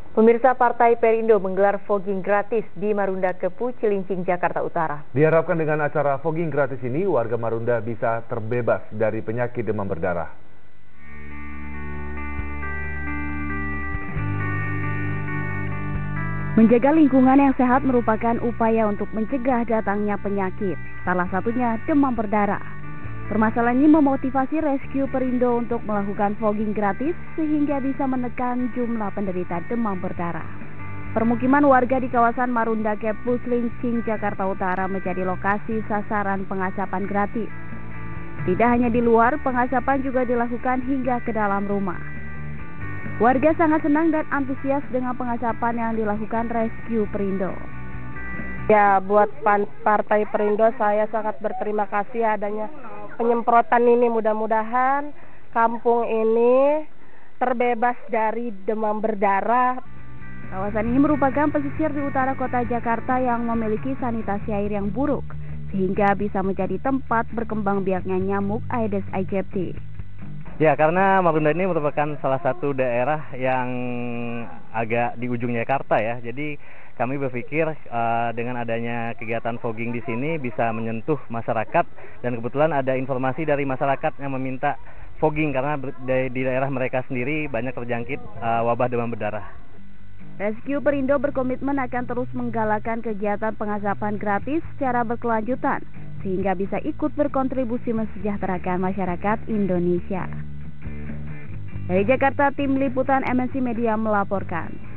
Pemirsa, Partai Perindo menggelar fogging gratis di Marunda Kepu, Cilincing, Jakarta Utara. Diharapkan dengan acara fogging gratis ini, warga Marunda bisa terbebas dari penyakit demam berdarah. Menjaga lingkungan yang sehat merupakan upaya untuk mencegah datangnya penyakit, salah satunya demam berdarah. Permasalahan ini memotivasi Rescue Perindo untuk melakukan fogging gratis sehingga bisa menekan jumlah penderita demam berdarah. Permukiman warga di kawasan Marunda Kepu, Cilincing, Jakarta Utara menjadi lokasi sasaran pengasapan gratis. Tidak hanya di luar, pengasapan juga dilakukan hingga ke dalam rumah. Warga sangat senang dan antusias dengan pengasapan yang dilakukan Rescue Perindo. Ya, buat Partai Perindo saya sangat berterima kasih adanya penyemprotan ini. Mudah-mudahan kampung ini terbebas dari demam berdarah. Kawasan ini merupakan pesisir di utara kota Jakarta yang memiliki sanitasi air yang buruk, sehingga bisa menjadi tempat berkembang biaknya nyamuk Aedes aegypti. Ya, karena Marunda ini merupakan salah satu daerah yang agak di ujung Jakarta ya. Jadi kami berpikir dengan adanya kegiatan fogging di sini bisa menyentuh masyarakat, dan kebetulan ada informasi dari masyarakat yang meminta fogging karena di daerah mereka sendiri banyak terjangkit wabah demam berdarah. Rescue Perindo berkomitmen akan terus menggalakkan kegiatan pengasapan gratis secara berkelanjutan sehingga bisa ikut berkontribusi mensejahterakan masyarakat Indonesia. Dari Jakarta, tim liputan MNC Media melaporkan.